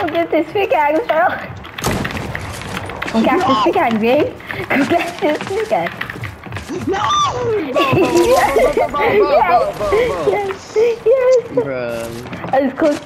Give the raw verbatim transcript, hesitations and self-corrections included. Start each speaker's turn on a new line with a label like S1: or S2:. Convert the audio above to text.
S1: Go get this pickaxe, bro. Go get this pickaxe, babe. Go get this pickaxe.
S2: No!
S1: Yes! Yes! Yes! Yes!
S2: Bruh.
S1: I was close.